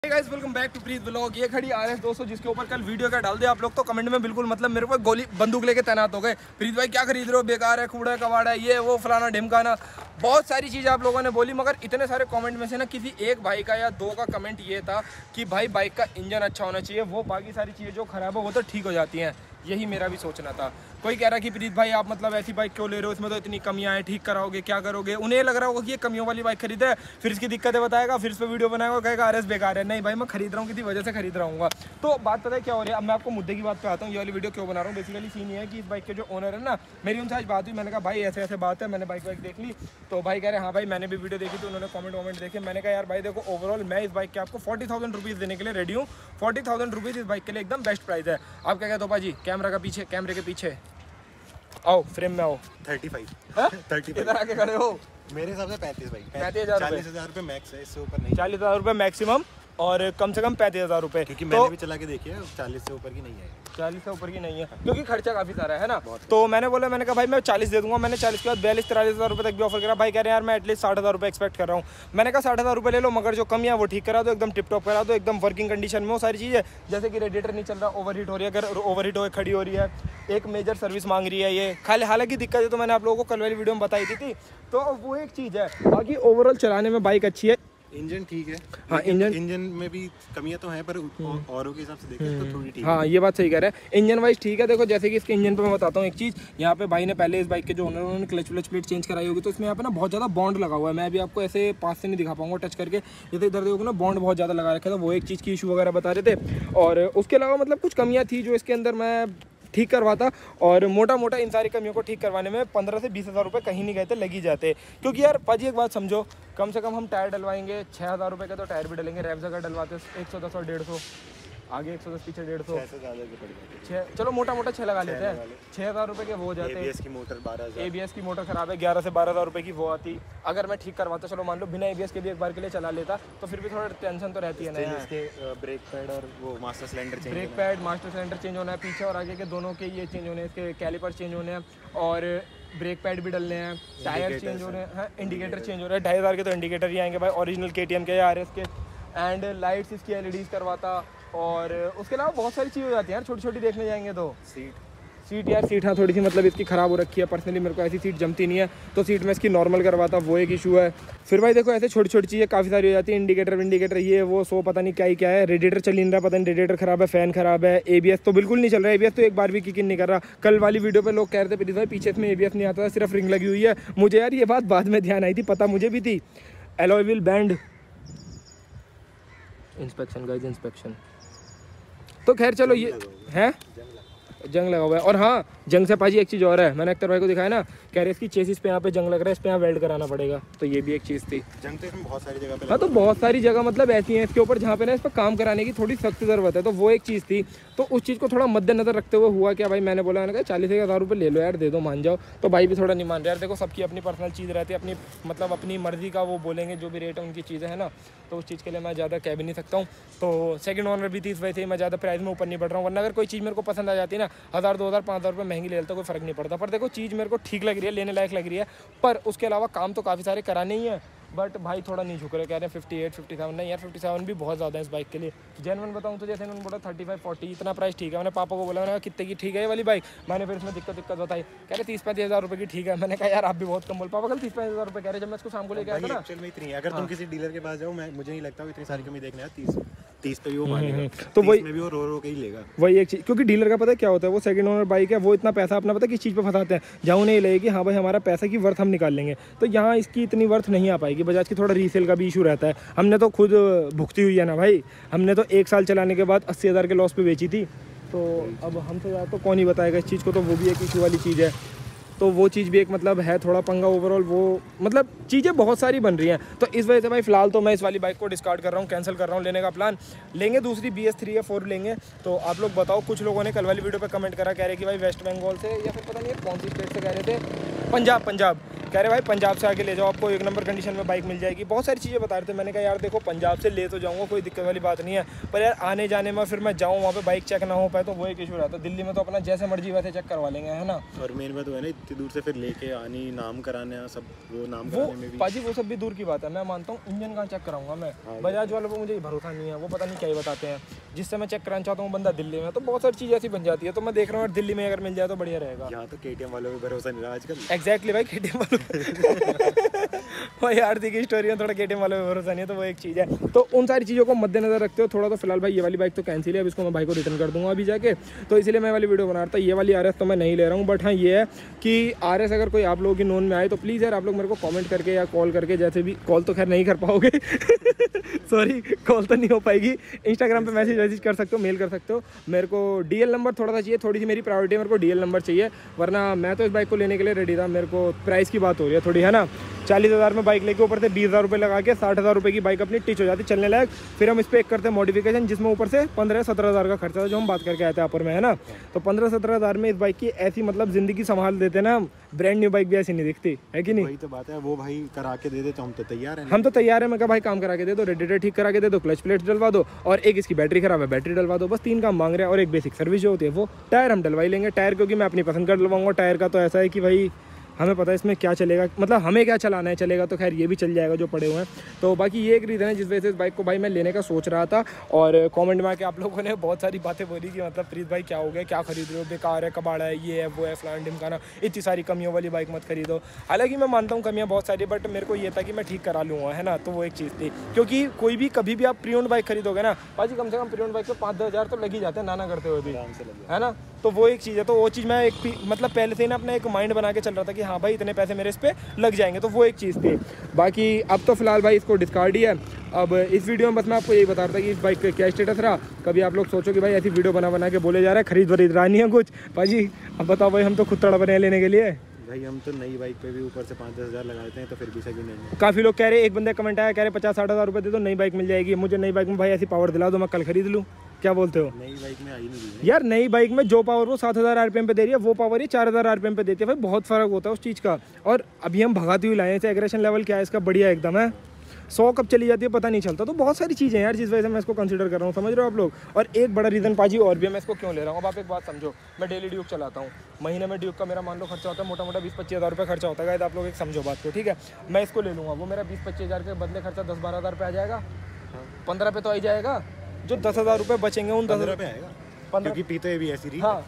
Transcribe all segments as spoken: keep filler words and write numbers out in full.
Guys welcome back to Preet vlog. ये खड़ी R S दो सौ जिसके ऊपर कल वीडियो का डाल दिया आप लोग तो कमेंट में बिल्कुल मतलब मेरे को गोली बंदूक लेके तैनात हो गए। प्रीत भाई क्या खरीद रहे हो, बेकार है, कूड़ा है, कबाड़ा है, ये वो फलाना ढिमकाना, बहुत सारी चीज़ें आप लोगों ने बोली। मगर इतने सारे कमेंट में से ना किसी एक भाई का या दो का कमेंट ये था कि भाई बाइक का इंजन अच्छा होना चाहिए, वो बाकी सारी चीज़ें जो खराब है वो तो ठीक हो जाती हैं। यही मेरा भी सोचना था। कोई कह रहा है कि प्रीत भाई आप मतलब ऐसी बाइक क्यों ले रहे हो, इसमें तो इतनी कमियां हैं, ठीक कराओगे, क्या करोगे। उन्हें लग रहा होगा कि ये कमियों वाली बाइक खरीदा है, फिर इसकी दिक्कतें बताएगा, फिर इस पर वीडियो बनाएगा, कहेगा आर एस बेकार है। नहीं भाई, मैं खरीद रहा हूँ किसी वजह से खरीद रहा हूँ। तो बात पता है क्या हो रही है, अब मैं आपको मुद्दे की बात पे आता हूँ। ये वाली वीडियो क्यों बना रहा हूँ, बेसिकली सीन ये है कि इस बाइक के जो ओनर है ना, मेरी उनसे आज बात हुई। मैंने कहा भाई ऐसे ऐसे बात है, मैंने बाइक वाइक देख ली। तो भाई कह रहे हाँ भाई मैंने भी वीडियो देखी, तो उन्होंने कमेंट वमेंट देखे। मैंने कहा यार भाई देखो, ओवरऑल मैं इस बाइक के आपको फोर्टी थाउजेंड रुपीज़ देने के लिए रेडी हूँ। फोर्टी थाउजेंड रुपीज़ इस बाइक के लिए एकदम बेस्ट प्राइस है। आप क्या कहते हो भाजी, कैमरा का पीछे, कैमरे के पीछे आओ, फ्रेम में आओ। थर्टी फाइव थर्टी इधर आके खड़े हो। मेरे हिसाब से पैंतीस भाई पैंतीस हजार चालीस हजार रुपये मैक्स है, इससे ऊपर नहीं। चालीस हजार रुपये मैक्सिमम और कम से कम पैंतीस हजार रुपये, क्योंकि तो मैंने भी चला के देखी है, चालीस से ऊपर की नहीं है। चालीस से ऊपर की नहीं है क्योंकि खर्चा काफी सारा है ना। तो मैंने बोला, मैंने कहा भाई मैं चालीस दे दूंगा। मैंने चालीस के बाद बयालीस तिरालीस हजार रुपये तक भी ऑफर करा। भाई कह रहे हैं यार मैं एटलीस्ट साठ हजार रुपये एक्सपेक्ट कर रहा हूँ। मैंने कहा साठ हजार रुपये ले लो, मगर जो कमी है वो ठीक करा दो, एकदम टिप टॉप करा दो, एकदम वर्किंग कंडीशन में वो सारी चीज़ें। जैसे कि रेडिएटर नहीं चल रहा, ओवर हीट हो रही है, अगर ओवर हीट हो खड़ी हो रही है, एक मेजर सर्विस मांग रही है ये। खाली हालांकि दिक्कत है तो मैंने आप लोगों को कल वाली वीडियो में बताई थी, थी तो वो एक चीज़ है। बाकी ओवरऑल चलाने में बाइक अच्छी है, इंजन ठीक है। हाँ, इंजन इंजन में भी कमियां तो हैं, पर औरों के हिसाब से देखें तो थोड़ी ठीक है। हाँ, ये बात सही कह रहे हैं। इंजन वाइज ठीक है। देखो जैसे कि इसके इंजन पे मैं बताता हूँ एक चीज़। यहाँ पे भाई ने पहले इस बाइक के जो ओनर उन्होंने क्लच व्लच प्लेट चेंज कराई होगी, तो इसमें यहाँ पे ना बहुत ज़्यादा बॉन्ड लगा हुआ है। मैं अभी आपको ऐसे पास से नहीं दिखा पाऊंगा टच करके, जैसे इधर देखोगे ना बॉन्ड बहुत ज़्यादा लगा रखा था। वो एक चीज़ की इशू वगैरह बता रहे थे, और उसके अलावा मतलब कुछ कमियाँ थी जो इसके अंदर मैं ठीक करवाता। और मोटा मोटा इन सारी कमियों को ठीक करवाने में पंद्रह से बीस हज़ार रुपये कहीं नहीं गए थे, लगी जाते। क्योंकि यार पाजी एक बात समझो, कम से कम हम टायर डलवाएंगे छः हज़ार रुपये का, तो टायर भी डलेंगे। रैप जगह डलवाते एक सौ दस और डेढ़ सौ, आगे एक सौ दस पीछे डेढ़ सौ, छः, चलो मोटा मोटा छः लगा लेते हैं। छः हज़ार रुपये के वो हो जाते हैं। एबीएस की मोटर बारह हज़ार, एबीएस की मोटर खराब है, ग्यारह से बारह हज़ार रुपये की वो आती। अगर मैं ठीक करवाता, चलो मान लो बिना एबीएस के भी एक बार के लिए चला लेता, तो फिर भी थोड़ा टेंशन तो रहती है ना। इसके ब्रेक पैड और वो master cylinder change, brake pad master cylinder change होना है, पीछे और आगे के दोनों के ये चेंज होने हैं, इसके कैलिपर चेंज होने हैं, और ब्रेक पैड भी डलने हैं, टायर चेंज हो रहे हैं, इंडिकेटर चेंज हो रहे हैं। ढाई हज़ार के तो इंडिकेटर ही आएंगे भाई, ओरिजिनल केटीएम के या आरएस के। एंड लाइट्स इसकी एलईडीज करवाता, और उसके अलावा बहुत सारी चीज़ हो जाती है यार, छोटी छोटी देखने जाएंगे तो। सीट सीट यार सीट हाँ थोड़ी सी मतलब इसकी ख़राब हो रखी है। पर्सनली मेरे को ऐसी सीट जमती नहीं है, तो सीट में इसकी नॉर्मल करवाता, वो एक इशू है। फिर भाई देखो ऐसे छोटी छोटी चीज़ें काफ़ी सारी हो जाती है। इंडिकेटर इंडिकेटर ये वो सो पता नहीं क्या ही क्या है। रेडिएटर चल नहीं रहा, पता नहीं रेडिएटर खराब है, फ़ैन खराब है। एबीएस तो बिल्कुल नहीं चल रहा है, एबीएस तो एक बार भी किक नहीं कर रहा। कल वाली वीडियो पे लोग कह रहे थे प्रीत भाई पीछे इसमें एबीएस नहीं आता था, सिर्फ रिंग लगी हुई है। मुझे यार ये बात बाद में ध्यान आई थी, पता मुझे भी थी। Alloy wheel bend inspection guys, inspection तो खैर चलो ये है, जंग लगा हुआ है। और हाँ, जंग से पाजी एक चीज़ और है, मैंने अख्तर भाई को दिखाया ना, कह रहे इसकी चेसिस पे यहाँ पे जंग लग रहा है, इस पे यहाँ वेल्ड कराना पड़ेगा। तो ये भी एक चीज़ थी। जंग तो इसमें बहुत सारी जगह पे, हाँ तो बहुत सारी जगह मतलब ऐसी हैं इसके ऊपर जहाँ पे ना इस पर काम कराने की थोड़ी सख्त ज़रूरत है। तो वो एक चीज़ थी, तो उस चीज़ को थोड़ा मद्देनजर रखते हुए हुआ क्या भाई, मैंने बोला, मैंने कहा चालीस हज़ार रुपये ले लो यार, दे दो, मान जाओ। तो भाई भी थोड़ा नहीं मान रहे यार। देखो सबकी अपनी पर्सनल चीज़ रहती है, अपनी मतलब अपनी मर्जी का वो बोलेंगे, जो भी रेट है उनकी चीज़ें है ना, तो उस चीज़ के लिए मैं ज़्यादा कह भी नहीं सकता हूँ। तो सेकंड ओनर भी थी, इस वजह से मैं ज़्यादा प्राइस में ऊपर नहीं बढ़ रहा हूँ। वरना अगर कोई चीज़ मेरे को पसंद आ जाती है ना, हज़ार दो हज़ार पाँच हज़ार रुपये महंगी ले लेता, कोई फ़र्क नहीं पड़ता। पर देखो चीज़ मेरे को ठीक लग रही है, लेने लायक लग रही है, पर उसके अलावा काम तो काफ़ी सारे कराने ही हैं। बट भाई थोड़ा नहीं झुक रहे, कह रहे हैं फिफ्टी एट फिफ्टी सेवन। नहीं यार, फिफ्टी सेवन भी बहुत ज़्यादा है इस बाइक के लिए। जेन्युइन बताऊँ तो जैसे उन्होंने बोला थर्टी फाइव फोर्टी, इतना प्राइस ठीक है। मैंने पापा को बोला, मैंने कहा कितने की ठीक है ये वाली बाइक। मैंने फिर इसमें दिक्कत दिक्कत बताई, कह रहे तीस पैंतीस हज़ार रुपये की ठीक है। मैंने कहा यार आप भी बहुत कम बोल। पापा कल तीस पैंतीस हज़ार रुपये कह रहे, जब मैं इसको शाम को लेकर आया था ना। एक्चुअल में इतनी है, अगर तुम किसी डीलर के पास जाओ, मैं मुझे नहीं लगता इतनी सारी कमी देखने यार, तीस तीस पे भी वो मानेगा, तो वही में भी वो रो रो के ही लेगा। वही एक चीज़, क्योंकि डीलर का पता है क्या होता है, वो सेकंड ओनर बाइक है, वो इतना पैसा अपना पता है किस चीज़ पे फंसाते हैं, जहाँ उन्हें ये लगेगी हाँ भाई हमारा पैसा की वर्थ हम निकाल लेंगे। तो यहाँ इसकी इतनी वर्थ नहीं आ पाएगी। बजाज की थोड़ा रीसेल का भी इशू रहता है। हमने तो खुद भुगती हुई है ना भाई, हमने तो एक साल चलाने के बाद अस्सी हज़ार के लॉस पे बेची थी। तो अब हमसे ज़्यादा तो कौन ही बताएगा इस चीज़ को, तो वो भी एक इशू वाली चीज़ है। तो वो चीज़ भी एक मतलब है थोड़ा पंगा। ओवरऑल वो मतलब चीज़ें बहुत सारी बन रही हैं, तो इस वजह से भाई फ़िलहाल तो मैं इस वाली बाइक को डिस्कार्ड कर रहा हूँ, कैंसिल कर रहा हूँ। लेने का प्लान लेंगे दूसरी बी एस थ्री या फोर लेंगे। तो आप लोग बताओ, कुछ लोगों ने कल वाली वीडियो पे कमेंट करा, कह रहे कि भाई वेस्ट बंगाल से या फिर पता नहीं कौन सी स्टेट से कह रहे थे, पंजाब पंजाब कह रहे भाई पंजाब से आके ले जाओ, आपको एक नंबर कंडीशन में बाइक मिल जाएगी। बहुत सारी चीज़ें बता रहे थे। मैंने कहा यार देखो पंजाब से ले तो जाऊँगा, कोई दिक्कत वाली बात नहीं है, पर यार आने जाने में फिर मैं जाऊँ वहाँ पे बाइक चेक ना हो पाए तो वो एक इशू रहता है। दिल्ली में तो अपना जैसे मर्जी वैसे चेक करवा लेंगे, है ना। और मेन बात तो है ना, इतनी दूर से फिर लेके आनी, नाम कराने सब, वो नाम वो कराने में भी पाजी वो सब भी दूर की बात है। मैं मानता हूँ इंजन कहाँ चेक कराऊंगा मैं, बजाज वालों को मुझे भरोसा नहीं है, वो पता नहीं क्या ही बताते हैं। जिससे मैं चेक कराना चाहता हूँ बंदा दिल्ली में, तो बहुत सारी चीज़ ऐसी बन जाती है। तो मैं देख रहा हूँ दिल्ली में अगर मिल जाए तो बढ़िया रहेगा। यहाँ तो के टी एम वालों को भरोसा नहीं रहा आजकल। एग्जैक्टली भाई, के टी एम वालों भाई आरती की स्टोरी में थोड़ा के टी एम वालों में भरोसा नहीं है, तो वो एक चीज़ है। तो उन सारी चीज़ों को मद्देनजर रखते हो थोड़ा, तो फिलहाल भाई ये वाली बाइक तो कैंसिल है, अब इसको मैं भाई को रिटर्न कर दूंगा अभी जाके। तो इसलिए मैं वाली वीडियो बना रहा था। ये वाली आर एस तो मैं नहीं ले रहा हूँ, बट हाँ ये है कि आर एस अगर कोई आप लोगों की नोन में आए तो प्लीज़ यार आप लोग मेरे को कॉमेंट करके या कॉल करके, जैसे भी, कॉल तो खैर नहीं कर पाओगे सॉरी कॉल तो नहीं हो पाएगी, इंस्टाग्राम पे मैसेज वैसेज कर सकते हो, मेल कर सकते हो। मेरे को डीएल नंबर थोड़ा सा चाहिए, थोड़ी सी मेरी प्रायोरिटी है, मेरे को डीएल नंबर चाहिए, वरना मैं तो इस बाइक को लेने के लिए रेडी था। मेरे को प्राइस की बात हो रही है थोड़ी, है ना। चालीस हज़ार में बाइक लेके ऊपर से बीस हज़ार रुपये लगा के साठ हज़ार रुपये की बाइक अपनी टिच हो जाती चलने लायक। फिर हम इस पर एक करते हैं मॉडिफिकेशन, जिसमें ऊपर से पंद्रह सत्रह हज़ार का खर्चा था जो हम बात करके आए थे ऊपर में, है ना। तो पंद्रह सत्रह हज़ार में इस बाइक की ऐसी मतलब ज़िंदगी संभाल देते ना, ब्रांड न्यू बाइक भी ऐसी नहीं दिखती है कि नहीं। वही तो बात है, वो भाई करा के दे दे तो हम तो तैयार हैं। हम तो तैयार है। मैं कहा भाई काम करा के दे दो, रेडिएटर ठीक करा के दे दो, क्लच प्लेट डलवा दो, और एक इसकी बैटरी खराब है बैटरी डलवा दो, बस तीन काम मांग रहे हैं। और एक बेसिक सर्विस जो होती है वो, टायर हम डलवाई लेंगे। टायर क्योंकि मैं अपनी पसंद का डलवाऊंगा। टायर का तो ऐसा है कि भाई हमें पता है इसमें क्या चलेगा, मतलब हमें क्या चलाना है, चलेगा तो खैर ये भी चल जाएगा जो पड़े हुए हैं। तो बाकी ये एक रीज़न है जिस वजह से इस बाइक को भाई मैं लेने का सोच रहा था। और कमेंट में आके आप लोगों ने बहुत सारी बातें बोली कि मतलब प्रीत भाई क्या हो गया, क्या खरीद रहे हो, बेकार है, कबाड़ा है, ये है वो है, फलान ढिमकाना, इतनी सारी कमियों वाली बाइक मत खरीदो। हालांकि मैं मानता हूँ कमियाँ बहुत सारी, बट मेरे को ये था कि मैं ठीक करा लूँगा, है ना। तो वो एक चीज़ थी, क्योंकि कोई भी कभी भी आप प्री ओन्ड बाइक खरीदोगे ना भाजी, कम से कम प्री ओन्ड बाइक पे पाँच दस हज़ार तो लग ही जाते हैं नाना करते हुए भी, है ना। तो वो एक चीज़ है। तो वो चीज़ मैं एक मतलब पहले से ही ना अपना एक माइंड बना के चल रहा था कि हाँ भाई इतने पैसे मेरे इस पे लग जाएंगे, तो वो एक चीज़ थी। बाकी अब तो फिलहाल भाई इसको डिस्कार्ड ही है। अब इस वीडियो में बस मैं आपको यही बता रहा था कि इस बाइक का क्या स्टेटस रहा। कभी आप लोग सोचो कि भाई ऐसी वीडियो बना बना के बोले जा रहा है, खरीद वरीद रहा नहीं है कुछ। भाजी अब बताओ भाई, हम तो खुद तड़प रहे हैं लेने के लिए। भाई हम तो नई बाइक पे भी ऊपर से पाँच दस हज़ार लगा देते हैं, तो फिर भी सही नहीं है। काफ़ी लोग कह रहे हैं, एक बंदे कमेंट आया कह रहे पचास साठ हज़ार रुपये दे दो नई बाइक मिल जाएगी। मुझे नई बाइक में भाई ऐसी पावर दिला दो मैं कल खरीद लूँ, क्या बोलते हो। नई बाइक में आई नहीं यार, नई बाइक में जो पावर वो सात हज़ार आरपीएम पे दे रही है, वो पावर ही चार हज़ार आरपीएम पे देती है। भाई बहुत फर्क होता है उस चीज़ का। और अभी हम भगाती हुई लाए, एग्रेशन लेवल क्या है इसका, बढ़िया एकदम है। सौ कब चली जाती है पता नहीं चलता। तो बहुत सारी चीज़ें हैं यार जिस वजह से मैं इसको कंसीडर कर रहा हूँ, समझ रहे हो आप लोग। और एक बड़ा रीज़न पाजी और भी है मैं इसको क्यों ले रहा हूँ। अब आप एक बात समझो, मैं डेली ड्यूक चलाता हूँ, महीने में ड्यूक का मेरा मान लो खर्चा होता है मोटा मोटा बीस पच्चीस हज़ार रुपये खर्चा होता है। आप लोग एक समझो बात को, ठीक है। मैं इसको ले लूँगा, वो मेरा बीस पच्चीस हज़ार के बदले खर्चा दस बारह हज़ार पे आ जाएगा, पंद्रह पे तो आ ही जाएगा। जो दस हज़ार रुपये बचेंगे उन दस हज़ार पे आएगा, पंद्रह क्योंकि पीते भी ऐसी रही। हाँ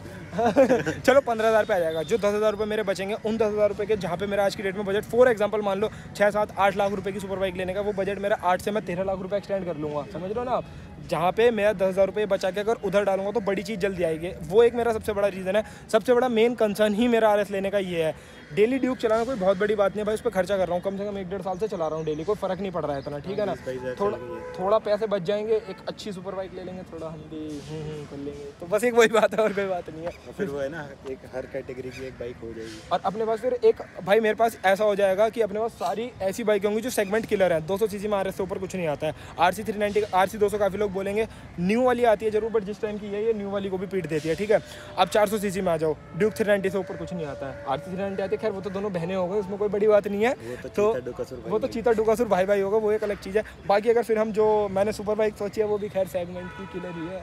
चलो पंद्रह हज़ार पे आ जाएगा। जो दस हज़ार रुपये मेरे बचेंगे उन दस हज़ार रुपये के, जहाँ पे मेरा आज की डेट में बजट फॉर एग्जांपल मान लो छः सात आठ लाख रुपए की सुपर बाइक लेने का, वो बजट मेरा आठ से मैं तेरह लाख रुपए एक्सटेंड कर लूँगा, समझ रहे हो ना आप। जहाँ पे मेरा दस हज़ार रुपये बचा के अगर उधर डालूंगा तो बड़ी चीज़ जल्दी आएगी। वो एक मेरा सबसे बड़ा रीज़न है, सबसे बड़ा मेन कंसर्न ही मेरा आर एस लेने का ये है। डेली ड्यूक चलाना कोई बहुत बड़ी बात नहीं है भाई, उस पर खर्चा कर रहा हूँ, कम से कम एक डेढ़ साल से चला रहा हूँ डेली, कोई फ़र्क नहीं पड़ रहा है इतना, ठीक है ना। थोड़ा थोड़ा पैसे बच जाएंगे, एक अच्छी सुपर बाइक ले लेंगे, थोड़ा हम भी कर लेंगे, तो बस एक वही बात है और कोई बात नहीं है। फिर वो है ना, एक हर कैटेगरी की एक बाइक हो जाएगी। और अपने पास फिर एक भाई मेरे पास ऐसा हो जाएगा कि अपने पास सारी ऐसी बाइकें होंगी जो सेगमेंट किलर है। दो सौ सीसी में आर एस से ऊपर कुछ नहीं आता है। R C three ninety R C दो सौ काफ़ी लोग बोलेंगे न्यू वाली आती है जरूर, बट जिस टाइम की है ये न्यू वाली को भी पीट देती है, ठीक है। अब चार सौ सीसी में आ जाओ, ड्यूक थ्री नाइन्टी से ऊपर कुछ नहीं आता है। आर सी थ्री नाइन्टी आती है, खैर वो तो दोनों बहनें हो गए, उसमें कोई बड़ी बात नहीं है। तो वो तो चीता डुकासुर भाई भाई होगा, वो एक अलग चीज़ है। बाकी अगर फिर हम जो मैंने सुपर बाइक सोची है वो भी खैर सेगमेंट की किलर ही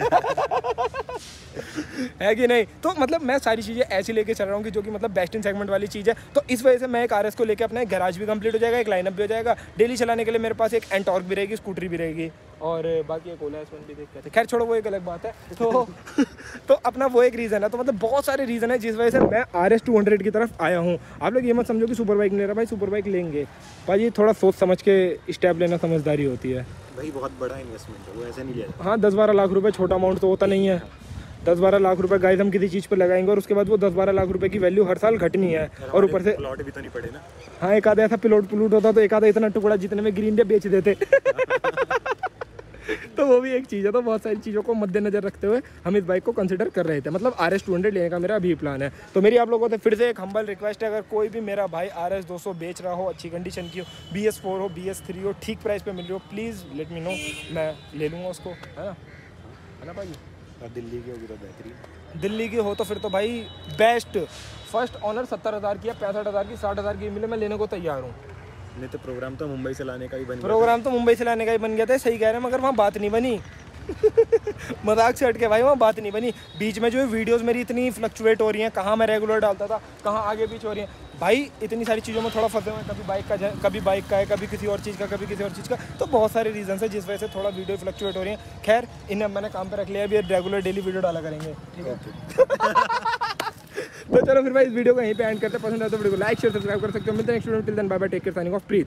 है है कि नहीं। तो मतलब मैं सारी चीज़ें ऐसी लेके चल रहा हूँ कि जो कि मतलब बेस्ट इन सेगमेंट वाली चीज़ है। तो इस वजह से मैं एक आरएस को लेकर अपना गैराज भी कंप्लीट हो जाएगा, एक लाइनअप भी हो जाएगा। डेली चलाने के लिए मेरे पास एक एंटॉर्क भी रहेगी, स्कूटरी भी रहेगी, और बाकी एक ओला एस वन भी देख के, खैर छोड़ो वो एक अलग बात है। तो तो अपना वो एक रीज़न है। तो मतलब बहुत सारे रीज़न है जिस वजह से मैं आर एस टू हंड्रेड की तरफ आया हूँ। आप लोग ये मत समझो कि सुपर बाइक ले रहा भाई, सुपर बाइक लेंगे भाई थोड़ा सोच समझ के स्टेप लेना समझदारी होती है भाई, बहुत बड़ा इन्वेस्टमेंट है, वो ऐसे नहीं लिया जाता। हाँ, दस बारह लाख रुपए छोटा अमाउंट तो होता नहीं है। दस बारह लाख रुपए गाइस हम किसी चीज़ पर लगाएंगे और उसके बाद वो दस बारह लाख रुपए की वैल्यू हर साल घटनी है। और ऊपर से प्लॉट भी तो नहीं पड़े ना। हाँ, एक आधा ऐसा पिलोट प्लूट होता तो एक आधा इतना टुकड़ा जितने में ग्रीन डे बेच देते तो वो भी एक चीज़ है। तो बहुत सारी चीज़ों को मद्देनजर रखते हुए हम इस बाइक को कंसिडर कर रहे थे। मतलब आर एस टू हंड्रेड लेने का मेरा अभी प्लान है। तो मेरी आप लोगों से फिर से एक हम्बल रिक्वेस्ट है, अगर कोई भी मेरा भाई आर एस दो सौ बेच रहा हो, अच्छी कंडीशन की हो, बी एस फोर हो, बी एस थ्री हो, ठीक प्राइस पे मिल रही हो, प्लीज़ लेट मी नो, मैं ले लूँगा उसको, है ना, है ना भाई। और दिल्ली की होगी तो बेहतरीन। दिल्ली की हो तो फिर तो भाई बेस्ट। फर्स्ट ऑनर सत्तर हज़ार की है, पैंसठ हज़ार की, साठ हज़ार की मिले, मैं लेने को तैयार हूँ। नहीं तो प्रोग्राम तो मुंबई से लाने का ही बन गया। प्रोग्राम तो मुंबई से लाने का ही बन गया था, सही कह रहे हैं, मगर वहाँ बात नहीं बनी। मजाक से हट के भाई, वहाँ बात नहीं बनी। बीच में जो है वीडियोस मेरी इतनी फ्लक्चुएट हो रही हैं, कहाँ मैं रेगुलर डालता था, कहाँ आगे पीछे हो रही हैं भाई, इतनी सारी चीज़ों में थोड़ा फंसे हुए हैं। कभी बाइक का कभी बाइक का है, कभी किसी और चीज़ का, कभी किसी और चीज़ का, तो बहुत सारे रीजन है जिस वजह से थोड़ा वीडियो फ्लक्चुएट हो रही है। खैर इन्हें मैंने काम पे रख लिया, अभी रेगुलर डेली वीडियो डाला करेंगे, ठीक है। तो चलो फिर भाई इस वीडियो को यहीं पे एंड करते हैं। पसंद आए तो वीडियो को लाइक शेयर सब्सक्राइब कर सकते हो। मिलते हैं नेक्स्ट वीडियो में, till then bye bye, take care, signing off, प्रीत।